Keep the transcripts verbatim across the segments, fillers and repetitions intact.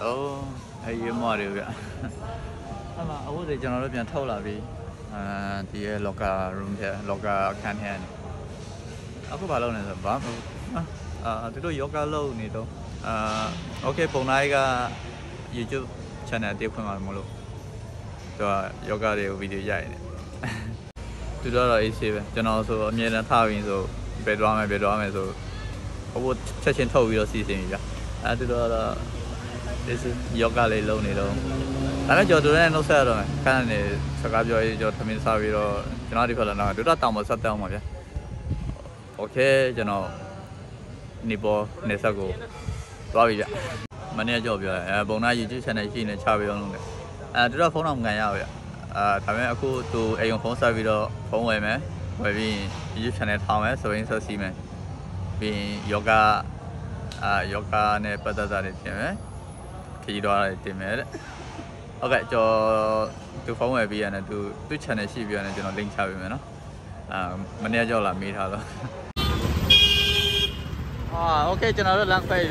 Oh, hey, you Mario. I'm a old general been told of it. Uh, the locker room here, locker can hand. I go alone as a bump. Uh, to do yoga low, Nido. Uh, okay, Ponaiga YouTube channel, different on Molo. To yoga video. Jay. To do a easy, then also a million having so bedroom, bedroom, so I would touch and toe with season. I do the this is yoga low, Nido. I don't do no sir. Can I Sakajo, your Tamin Savio, Janadi now? Do not tell me sat down. Okay, you know, Nipo, Nesago, Bavia. Mania job, Bona, you just and I see in a chavion. I do not phone on Gaya. Uh, Tamaku to a young phone Savio, phone women, maybe you can at home, so in Seaman. Being yoga, uh, yoga, ne patata, Kidora, Timid. Okay, so to phone a be and to to channel C B and general link chaviman. Um, Mania Jola meet hello. Ah, okay, general language.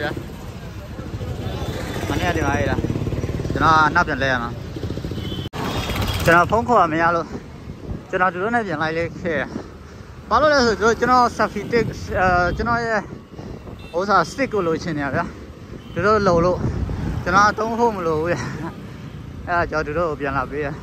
Mania di Maida. General nothing there. General phone call me. Hello. General do not like here. Follow the general suffix, uh, general also stick lotion here. The low low. General don't home low. Ah, just do it. Bien la bien.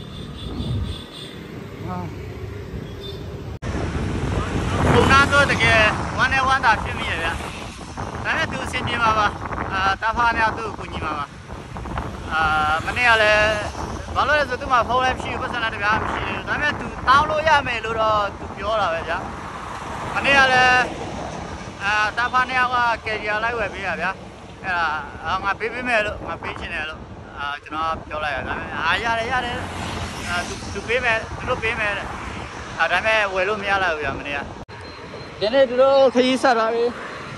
Go to get one and one that film here. I do see me, Mama. Tafana do Kunima. Manila, Valores to my whole M C was another gam. I meant to download Yame Luro to Piola. Manila, Tafania, Kadia, like where we have. I'm a baby male, my patient, Piola. I had it to pay me, to pay me. I may well me out. Then it will be Sarah.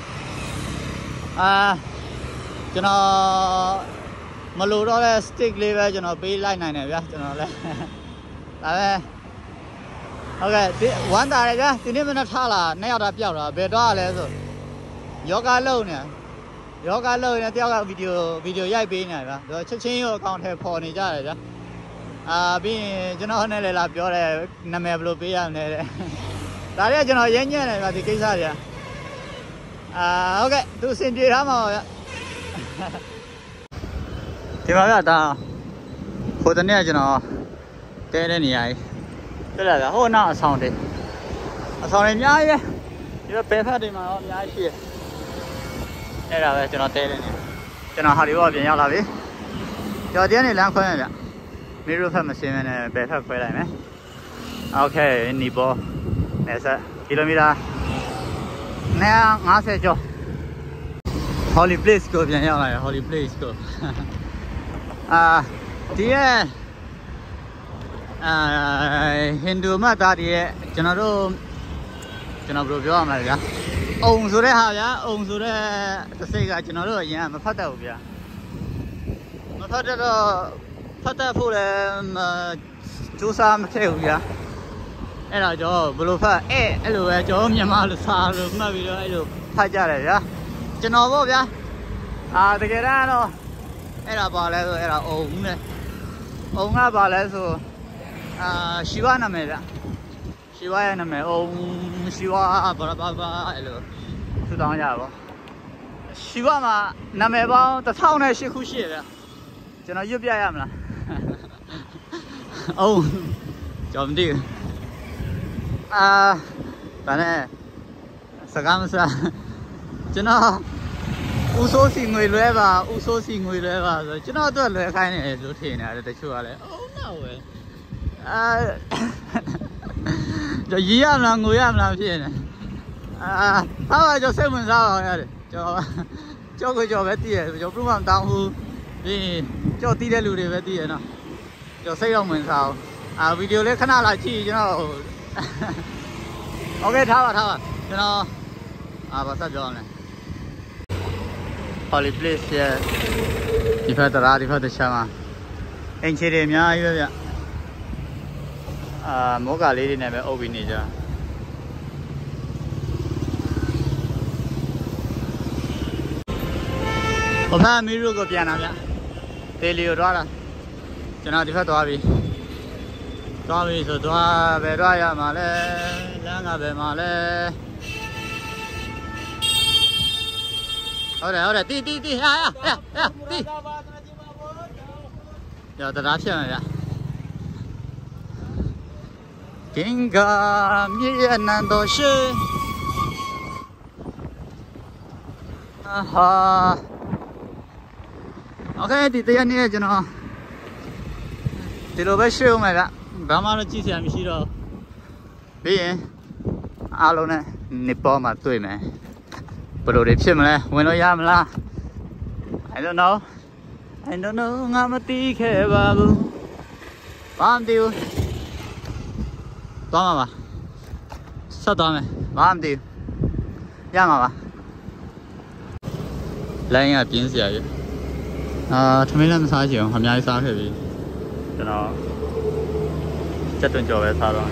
Ah, you know, Malura stick liver, you know, be like nine, you know. Okay, one day, you never know Tala, nailed up Yara, Bedala. Yoga alone, Yoga alone, yoga video, video, yai being the Chichin account have pony jar. Ah, being, you know, Nella, your Namablo Pia. That is no yen at the case area. Ah, okay, to send you Ramo. Timagata for the national dead any eye. The whole now sounded. I saw him, yeah, you're better in my own eye here. There are not dead any. You know how you are being yellow. You're the only lamp. Mirror famous and better for them. Okay, in Nibo. There's a kilometer. Now, I said, Joe. Holy place go, yeah, holy place go. Ah, dear. Ah, Hindu Mata, dear, General General Bioma. Oh, so they have ya, oh, so the Sega General, yeah, my father, yeah. My father, father for them, do some tail, yeah. And I do blue fat, eh, hello, I do me a mal, maybe I do Pajara, General, yeah. Ah, the Gerano era Balezo era own. Onga Balezo, ah, Shivana Meda. Shivana me, oh, Shiva, Baba, hello, Sudan Yavo. Shivama, Nameba, the town I see who she is. You know, you be I am. Oh, John Deere. Ah, but Sagamsa, you know, Uso sing with Leva, Uso sing with Leva, you know, the kind of routine at the Chuale. Oh, no. Ah, the Yam Languyam Lampian. Ah, how are your seven hours? Joe, Joe, Betty, your room down who be Joe Tida Ludi Betty, you know. Your salesman's house. Ah, video let canal, you know. Okay, tower, tower. You know, I was a John. Holy place, yeah. If I had the radi for the Shama. Ain't it, yeah, ah, Moga lady never open it. 我看没入过边那边，这里有多了，就那地方多比，多比是多百多呀嘛嘞，两个百嘛嘞。好的好的，滴滴滴，呀呀呀呀滴，要在哪片呀？金刚面难道是？啊哈。OK， ဒီတရနေ့ကျွန်တော်ဒီလိုပဲရှင်းဦးမယ်ဗျဘာမှတော့ကြည့်စရာမရှိတော့ပြီးရင်အားလုံးနဲ့နေပေါ်မှာတွေ့မယ်ဘယ်လိုတွေဖြစ်မလဲဝင်လို့ရမလား I don't know I don't know ငါမသိခဲ့ပါဘူးဘာမှမသိဘူးသွားမှာပါဆက်သွားမယ်ဘာမှမသိဘူးရမှာပါလိုင်းကပြင်းစရာကြီးအာထမင်းလည်းမစားချင်အောင်အများကြီးစားခဲ့ပြီကျွန်တော်စက်တွင်ကြော်ပဲစားတော့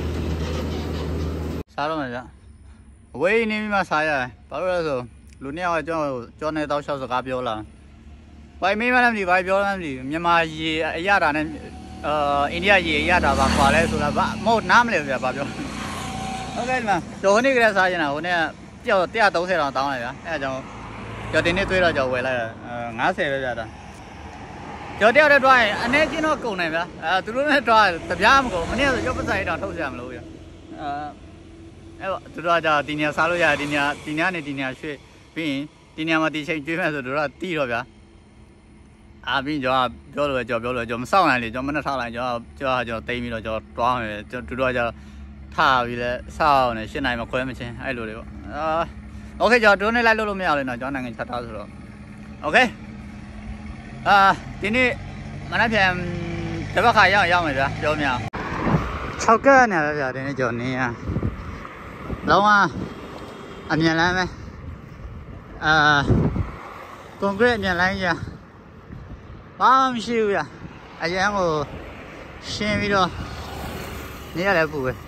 စားတော့မယ်ဗျဝေးနေပြီးမှစားရတယ်ဘာလို့လဲဆိုလူနှစ်ယောက်ကကျွန်တော်ကြောနေတော့ရှောက်စကားပြောလာဘာမင်းမလည်းမသိဘာပြောလဲမသိမြန်မာရေအရတာနဲ့အာအိန္ဒိယရေအရတာပါခွာလဲဆိုတာဘာမဟုတ်နားမလဲဗျဘာပြောဟုတ်ကဲ့ဒီမှာကျော်နေ့ကလေးစားချင်တာဟိုနေ့ပျောက်one thirtyတောင်းတောင်းလိုက်ဗျအဲအကြောင်းကျော်တင်နေ့သွေးတော့ကျော်ဝယ်လိုက်တာfiftyပဲဗျာဒါကျော်တယောက်တည်းတွားရင်အနေချင်းတော့ကုန်တယ်ဗျာအဲသူတို့နဲ့တွားတပြားမကုန်မနေ့ကရုပ်ပစာရိတောင်ထုတ်ရမလို့ဗျာအဲအဲ့သူတို့ကကြာဒီနေရာစားလို့ရတယ်ဒီနေရာဒီနေရာနဲ့ဒီနေရာရွှေ့ပြီးရင်ဒီနေရာမှာဒီချိန်ကျွေးမယ်ဆိုတို့ကတီးတော့ဗျာအာပြီးကျော်ပြောလို့ကျော်ပြောလို့ကျော်မစောင့်နိုင်လေကျော်မနဲ့ထားလိုက်ကျော်ကျော်ကျော်တိမ့်ပြီးတော့ကျော်တွားမယ်ကျော်သူတို့ကကြာထားပြီးလဲစောင့်နေ၈နိုင်မခွဲမချင်းအဲ့လိုတွေပေါ့အာโอเคကျော်တို့နဲ့လိုက်လို့လို့မရဘူးလေနော်ကျော်နိုင်ငံချက်ထားဆိုတော့โอเคအာဒီနေ့မနက်ဖြန်တပတ်ခါရောက်ရောက်မယ်ဗျာပြောမရအောင်၆ကက်နေဗျာဒီနေ့ကျော်နေရလုံးဝအမြန်လမ်းပဲအာကွန်ကရစ်အမြန်လမ်းကြီးဘာမှမရှိဘူးဗျာအရန်ကိုရှင်းပြီးတော့နေရလည်းပူပဲ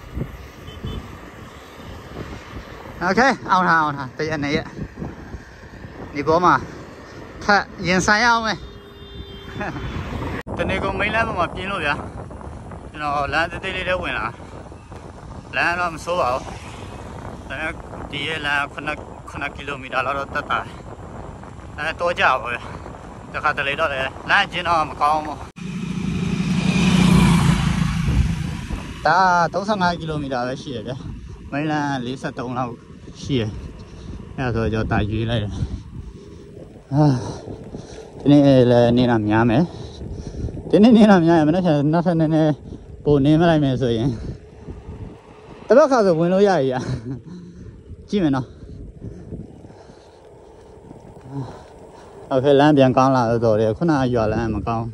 โอเคအောင်ထားအောင်ထားတရက်နှစ်ရက်ဒီပေါ်မှာထပ်ရင်ဆိုင်ရအောင်မယ်တနေ့ကမိန်းလမ်းပေါ်မှာပြင်းလို့ဗျာကျွန်တော်လမ်းသေးသေးလေးတွေဝင်လာလမ်းတော့မဆိုးပါဘူးဒါပေမဲ့ဒီရဲ့လမ်း9ကီလိုမီတာလောက်တော့တက်တာအဲတော့ကြပါဗျာတခါတလေတော့လေလမ်းကျင်းတော့မကောင်းဘူးဒါthirty-fiveကီလိုမီတာပဲရှိရဗျာမိန်းလမ်းforty-threeလောက်ရှိရအဲဒါဆိုတော့တာရွေးလိုက်တယ်အာဒီနေ့လည်းနေလာများမယ်ဒီနေ့နေလာများရမနေ့ကနောက်ထပ်နည်းနည်းပိုနေမလိုက်မယ်ဆိုရင်တပတ်ခါဆိုဝင်လို့ရရည်ကြည့်မယ်နော်โอเคလမ်းပြန်ကောင်းလာတော့တယ်ခုနကရွာလမ်းမကောင်း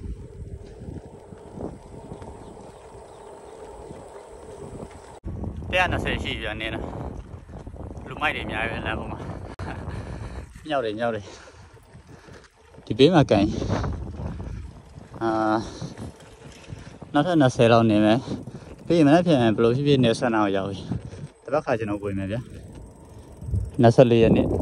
one twentyရှိပြန်နေတာလူမိုက်တွေအများကြီးပဲလမ်းပေါ်မှာညောက်တယ်ညောက်တယ်ဒီဘေးမှာကန်အာနောက်ထပ်twentyလောက်နေမယ်ပြီးရင်မနေ့ပြန်ဘယ်လိုဖြစ်ဖြစ်နေဆက်နာကိုရောက်ပြီတပတ်ခါကျွန်တော်ဝင်မယ်ဗျာtwenty-fourရက်နေ့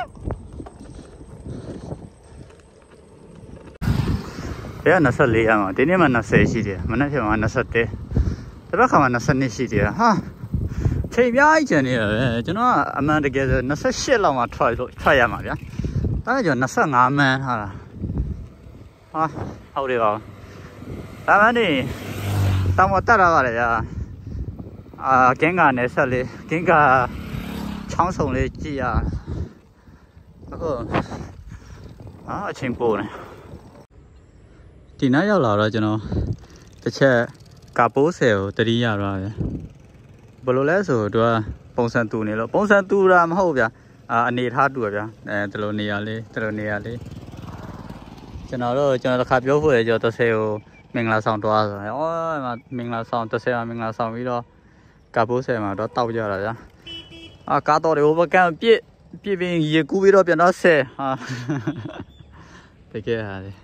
ဘယ်twenty-fourရမှာဒီနေ့မှtwentyရှိတယ်မနေ့ပြန်မှာtwenty-oneတပတ်ခါမှာtwenty-twoရှိတယ်ဟာချိန်အများကြီးကျန်နေရပဲကျွန်တော်ကအမှန်တကယ်ဆိုtwenty-eightလောက်မှထွက်လို့ထွက်ရမှာဗျာဒါကြောင့်twenty-fiveမှန်းထားတာဟာဟုတ်တယ်ပါဒါမှနေတောင်ပေါ်တက်လာပါလေဗျာအာကင်းကနေဆက်လေးကင်းကချောင်းစုံလေးကြည့်ရအခုအာအချိန်ပိုနေဒီနောက်ရောက်လာတော့ကျွန်တော်တစ်ချက်ကာပိုးဆယ်ကိုတတိရတော့ဗျာဘယ်လိုလဲဆိုတော့ပုံစံတူနေလို့ပုံစံတူတာမဟုတ်ဗျာအာအနေထားတူရဗျာအဲဒီလိုနေရာလေးဒီလိုနေရာလေးကျွန်တော်တို့ကျွန်တော်တစ်ခါပြောဖို့ရကြောတစ်ဆယ်ကိုမင်္ဂလာဆောင်တွားဆိုတော့အော်မင်္ဂလာဆောင်တစ်ဆယ်မှာမင်္ဂလာဆောင်ပြီးတော့ကာပိုးဆယ်မှာတော့တောက်ကြတာဗျာအာကားတော်တွေဟိုဘက်ကပြစ်ပြစ်ပြီးရေကူးပြီးတော့ပြန်တော့ဆယ်ဟာတကယ်ဟာလေ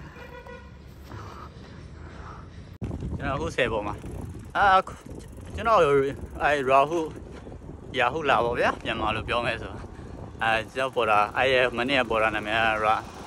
ကျွန်တော်အခုဆယ်ပေါ်မှာအာကျွန်တော်အဲရာဟုရာဟုလာပါဗျာမြန်မာလိုပြောမယ်ဆိုအဲကျောက်ပေါ်တာအဲမနေ့ပေါ်တာနာမည်ရာ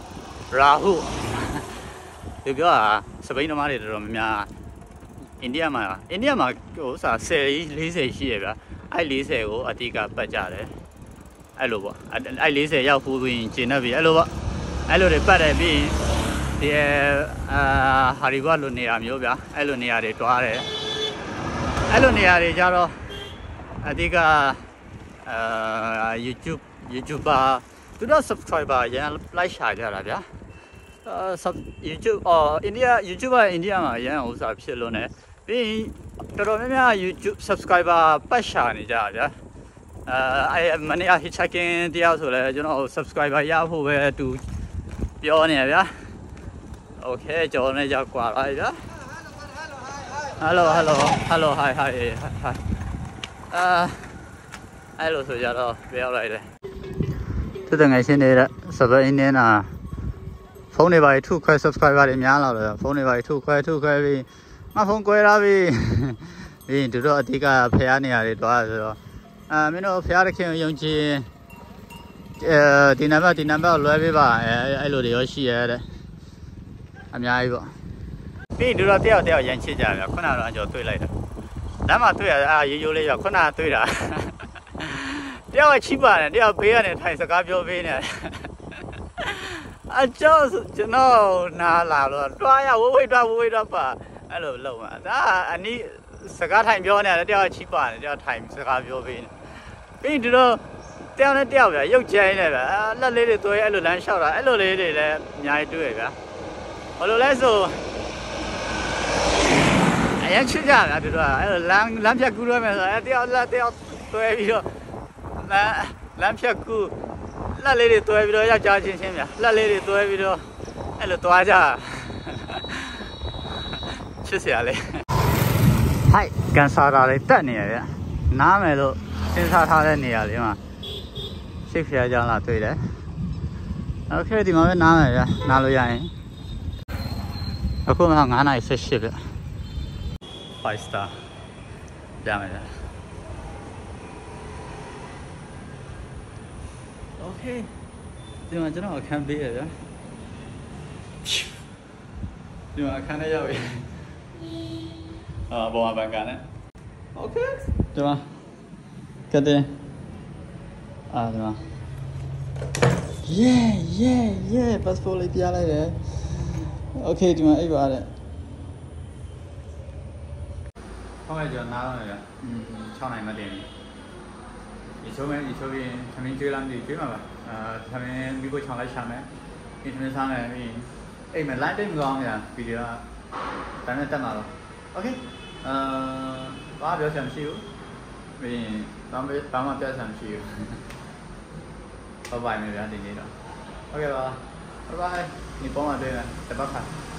ရာဟုဒီပြောတာစပိန်သမားတွေတော်တော်များများအိန္ဒိယမှာအိန္ဒိယမှာဟိုစားဆယ်လေးဆယ်ရှိရဗျာအဲ့လေးဆယ်ကိုအတိကပတ်ကြတယ်အဲ့လိုပေါ့အဲ့လေးဆယ်ရောက်ဖူးပြီးကျင်နေပြီအဲ့လိုပေါ့အဲ့လိုတွေပတ်တယ်ပြီးဒီအာဟာရီဘတ်လိုနေရာမျိုးဗျာအဲ့လိုနေရာတွေတွားတယ်အဲ့လိုနေရာတွေကြတော့အတိကအာ YouTube YouTuber သူတို့ subscriber ရန် like ရှာကြတာဗျာအာ sub YouTube အော် India YouTuber India မှာရန်ဥစားဖြစ်လို့ ਨੇ ပြီးတော်တော်များများ YouTube subscriber ပတ်ရှာနေကြတာဗျာအဲအဲ့မနေ့က hitchhiking တရားဆိုလဲကျွန်တော် subscriber ရဖို့ပဲသူပြောနေဗျာ okay ကြော်နေကြကွာပါဗျာ hello hello hello hi hi hi အာအဲ့လိုဆိုကြတော့ပြောလိုက်တယ်သူတငယ်ချင်းနေတဲ့ server အင်းနေတာဖုန်းတွေပါထုခွဲ subscriber တွေများလာတယ်ဖုန်းတွေပါထုခွဲထုခွဲပြီးငါဖုန်းကွဲလာပြီပြီးသူတို့အတိကဖျားနေရတယ်တွားဆိုတော့အာမင်းတို့ဖျားတဲ့ခင်ယုံကြည်အဲဒီနံပါတ်ဒီနံပါတ်လွှဲပေးပါအဲအဲ့လိုတွေရောရှိရတဲ့အများကြီးပေါ့ပြီးသူတို့တယောက်တယောက်ရန်ချစ်ကြတယ်ခုနကတော့ကြော်တွေ့လိုက်တယ်လမ်းမှာတွေ့ရအာရိုးရိုးလေးရောခုနကတွေ့တာတယောက်ချိပါတယ်တယောက်ဘေးကနေထိုင်စကားပြောပေးနေတယ်အကျော်ကျွန်တော်နားလာတော့တွားရဝဝိတ်တွားဝဝိတ်တွားပါအဲ့လိုလုပ်မှာဒါအနီးစကားထိုင်ပြောနေတယ်တယောက်ချိပါတယ်တယောက်ထိုင်စကားပြောပေးနေပြီးသူတို့တယောက်နဲ့တယောက်ပြရုပ်ကြိုင်းနေပဲလက်လေးတွေသွေးအဲ့လိုလမ်းလျှောက်တာအဲ့လိုလေးတွေလည်းအများကြီးတွေ့ရဗျာဘာလို့လဲဆိုအရင်ချစ်ကြတာသူတို့ကအဲ့လိုလမ်းလမ်းဖြတ်ကူးရမယ်ဆိုအဲ့တယောက်လက်တယောက်သွေးပြီးတော့လမ်းလမ်းဖြတ်ကူးလက်လေးတွေသွဲပြီးတော့ယောက်ျားချင်းချင်းဗျာလက်လေးတွေသွဲပြီးတော့အဲ့လိုသွားကြချစ်စရာလေးဟိုက်ကန်ဆာတာလေးတက်နေရဗျာနားမယ်လို့စဉ်းစားထားတဲ့နေရာလေးမှာရှိဖျားကြောင်းလာတွေ့တယ်โอเคဒီမှာပဲနားမယ်ဗျာနားလို့ရရင်အခုမှငါးနာရီဆက်ရှစ်ဗျာfive star ပြမယ်ဗျာOkay ဒီမှာကျွန်တော်အခန်းပေးရဗျာဒီမှာအခန်းထဲရောက်ပြီအာဘောမှာဘန်ကန်နဲ့ Okay ဒီမှာကတဲ့အာဒီမှာ Yeah yeah yeah passport လေးပြလိုက်တယ် Okay ဒီမှာအိပ်ပါတယ်ဟုတ်ကဲ့ကျွန်တော်နားတော့ရဗျာอืมsixနာရီမှတင်ပြီဒီချိုးမယ်ဒီချိုးရင်သမင်းကျွေးလားမသိကျွေးမှာပါအာသမင်းမိဖို့ချောင်းလိုက်ရှာမယ်ဒီသမင်းစားမယ်ပြီးအိမ်မှာ line တိတ်မကောင်းဗျာဗီဒီယိုကတန်းနဲ့တက်မှာတော့ Okay အာဘာပြောချင်မရှိဘူးပြီးရင်ဘာမှဘာမှပြဿနာမရှိဘူးဘိုင်ဘိုင်မယ်ဗျာဒီနေ့တော့ Okay ပါ Bye bye 你帮我对了，再帮看。